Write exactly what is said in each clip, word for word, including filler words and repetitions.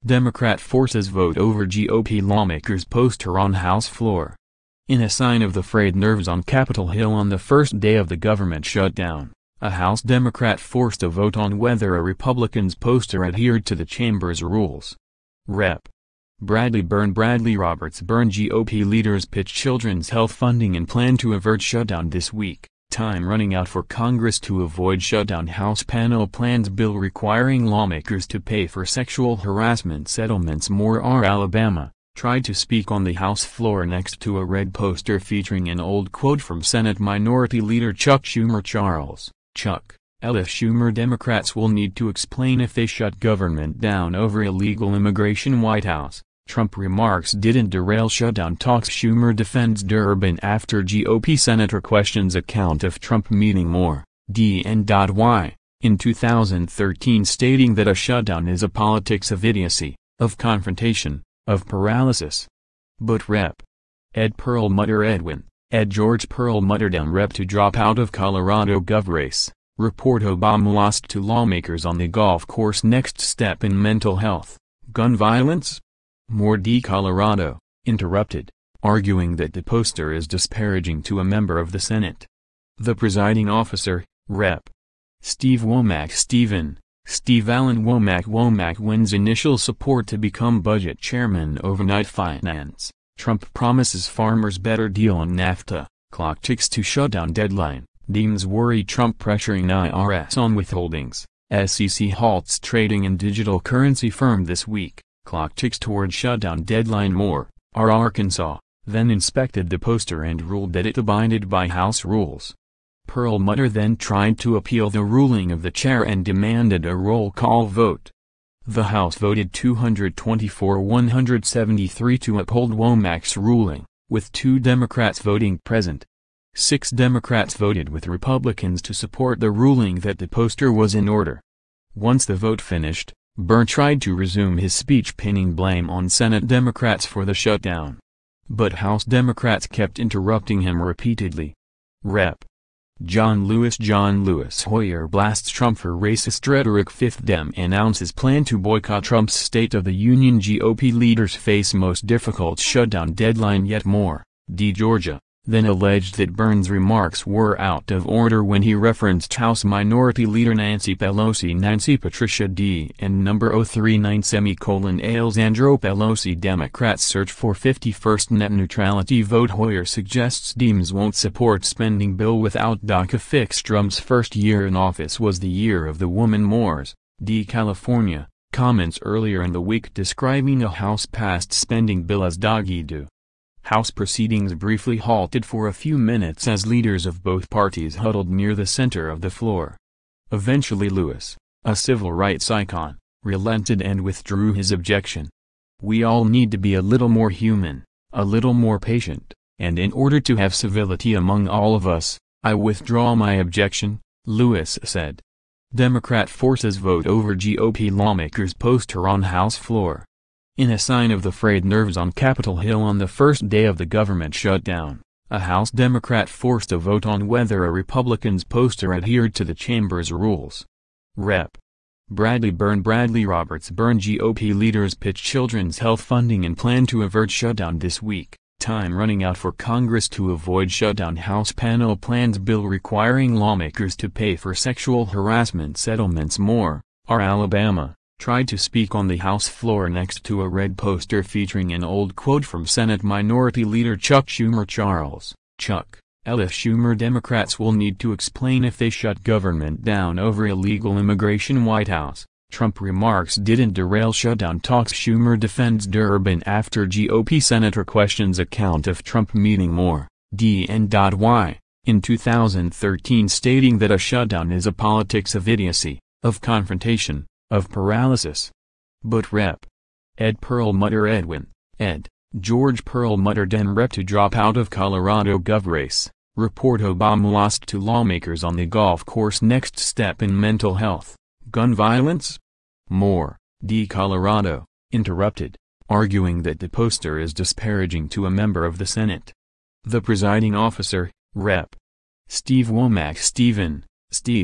Democrat forces vote over G O P lawmakers' poster on House floor. In a sign of the frayed nerves on Capitol Hill on the first day of the government shutdown, a House Democrat forced a vote on whether a Republican's poster adhered to the chamber's rules. Representative Bradley ByrneBradley Roberts Byrne G O P leaders pitch children's health funding and plan to avert shutdown this week. Time running out for Congress to avoid shutdown. House panel plans bill requiring lawmakers to pay for sexual harassment settlements. More. Our Alabama tried to speak on the House floor next to a red poster featuring an old quote from Senate Minority Leader Chuck Schumer. Charles Chuck Ellis Schumer. Democrats will need to explain if they shut government down over illegal immigration. White House Trump remarks didn't derail shutdown talks. Schumer defends Durbin after G O P senator questions account of Trump meeting Moore, D N Y, in two thousand thirteen, stating that a shutdown is a politics of idiocy, of confrontation, of paralysis. But Representative Ed Perlmutter Edwin, Ed George Perlmutter Dem Rep to drop out of Colorado gov race, report Obama lost to lawmakers on the golf course. Next step in mental health, gun violence? More. D. Colorado interrupted, arguing that the poster is disparaging to a member of the Senate. The presiding officer, Representative Steve Womack Stephen, Steve Allen Womack Womack wins initial support to become budget chairman. Overnight finance, Trump promises farmers better deal on NAFTA, clock ticks to shutdown deadline, Dems worry Trump pressuring I R S on withholdings, S E C halts trading in digital currency firm this week. Clock ticks toward shutdown deadline. More. Our Arkansas then inspected the poster and ruled that it abided by House rules. Perlmutter then tried to appeal the ruling of the chair and demanded a roll call vote. The House voted two hundred twenty-four to one hundred seventy-three to uphold Womack's ruling, with two Democrats voting present. Six Democrats voted with Republicans to support the ruling that the poster was in order. Once the vote finished, Byrne tried to resume his speech, pinning blame on Senate Democrats for the shutdown. But House Democrats kept interrupting him repeatedly. Representative John Lewis John Lewis Hoyer blasts Trump for racist rhetoric. Fifth Dem announces plan to boycott Trump's State of the Union. G O P leaders face most difficult shutdown deadline yet. More. D. Georgia then alleged that Byrne's remarks were out of order when he referenced House Minority Leader Nancy Pelosi. Nancy Patricia D. and number oh three nine semicolon Alexandro Pelosi. Democrats search for fifty-first net neutrality vote. Hoyer suggests Dems won't support spending bill without DACA fix. Trump's first year in office was the year of the woman. Moore's D. California comments earlier in the week describing a House-passed spending bill as dog-eat-do. House proceedings briefly halted for a few minutes as leaders of both parties huddled near the center of the floor. Eventually Lewis, a civil rights icon, relented and withdrew his objection. We all need to be a little more human, a little more patient, and in order to have civility among all of us, I withdraw my objection, Lewis said. Democrat forces vote over G O P lawmakers' poster on House floor. In a sign of the frayed nerves on Capitol Hill on the first day of the government shutdown, a House Democrat forced a vote on whether a Republican's poster adhered to the chamber's rules. Representative Bradley ByrneBradley Roberts Byrne G O P leaders pitch children's health funding and plan to avert shutdown this week. Time running out for Congress to avoid shutdown. House panel plans bill requiring lawmakers to pay for sexual harassment settlements. More. Our Alabama tried to speak on the House floor next to a red poster featuring an old quote from Senate Minority Leader Chuck Schumer. Charles Chuck Ellis Schumer. Democrats will need to explain if they shut government down over illegal immigration. White House Trump remarks didn't derail shutdown talks. Schumer defends Durbin after G O P senator questions account of Trump meeting Moore, D N Y, in two thousand thirteen, stating that a shutdown is a politics of idiocy, of confrontation, of paralysis. But Representative Ed Perlmutter Edwin, Ed George Perlmutter Dem Rep to drop out of Colorado gov race, report Obama lost to lawmakers on the golf course. Next step in mental health, gun violence? More. D. Colorado interrupted, arguing that the poster is disparaging to a member of the Senate. The presiding officer, Representative Steve Womack Stephen, Steve,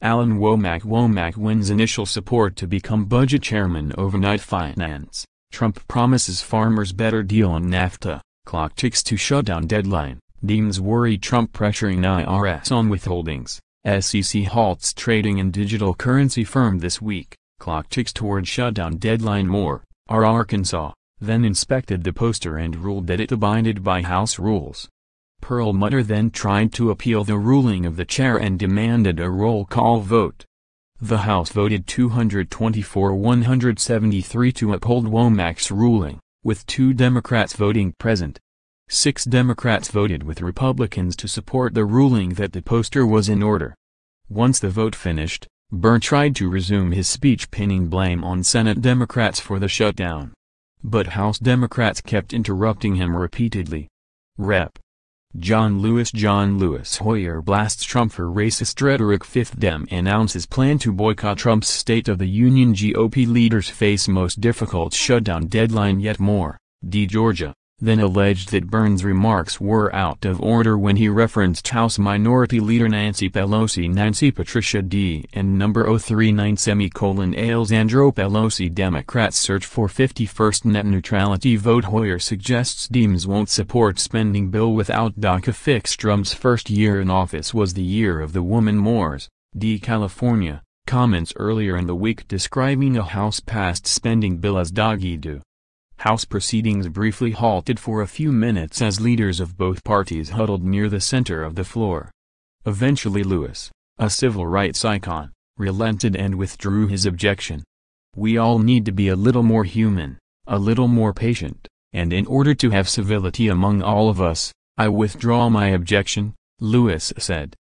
Alan Womack Womack wins initial support to become budget chairman. Overnight finance. Trump promises farmers better deal on NAFTA. Clock ticks to shutdown deadline. Deems worry Trump pressuring I R S on withholdings. S E C halts trading in digital currency firm this week. Clock ticks toward shutdown deadline. More. R. Arkansas then inspected the poster and ruled that it abided by House rules. Perlmutter then tried to appeal the ruling of the chair and demanded a roll call vote. The House voted two hundred twenty-four to one hundred seventy-three to uphold Womack's ruling, with two Democrats voting present. Six Democrats voted with Republicans to support the ruling that the poster was in order. Once the vote finished, Byrne tried to resume his speech pinning blame on Senate Democrats for the shutdown. But House Democrats kept interrupting him repeatedly. Rep. John Lewis John Lewis Hoyer blasts Trump for racist rhetoric. Fifth Dem announces plan to boycott Trump's State of the Union. G O P leaders face most difficult shutdown deadline yet. More. D. Georgia then alleged that Byrne's remarks were out of order when he referenced House Minority Leader Nancy Pelosi. Nancy Patricia D. and number oh three nine semicolon Alexandro Pelosi. Democrats search for fifty-first net neutrality vote. Hoyer suggests Dems won't support spending bill without DACA fix. Trump's first year in office was the year of the woman. Moore's D. California comments earlier in the week describing a House-passed spending bill as dog-eat-do. House proceedings briefly halted for a few minutes as leaders of both parties huddled near the center of the floor. Eventually Lewis, a civil rights icon, relented and withdrew his objection. We all need to be a little more human, a little more patient, and in order to have civility among all of us, I withdraw my objection, Lewis said.